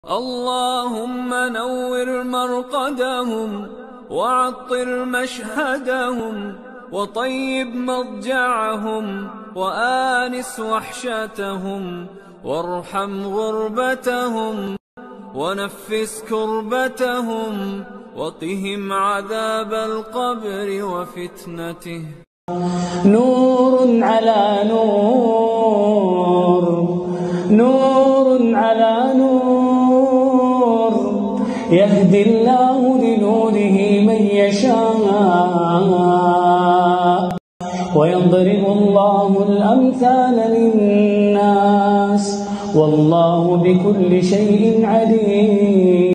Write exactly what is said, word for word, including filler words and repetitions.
اللهم نور مرقدهم وعطر مشهدهم وطيب مضجعهم وآنس وحشتهم وارحم غربتهم ونفس كربتهم وقهم عذاب القبر وفتنته. نور على نور، نور على نور، يهدي الله لنوره من يشاء، ويضرب الله الأمثال للناس، والله بكل شيء عليم.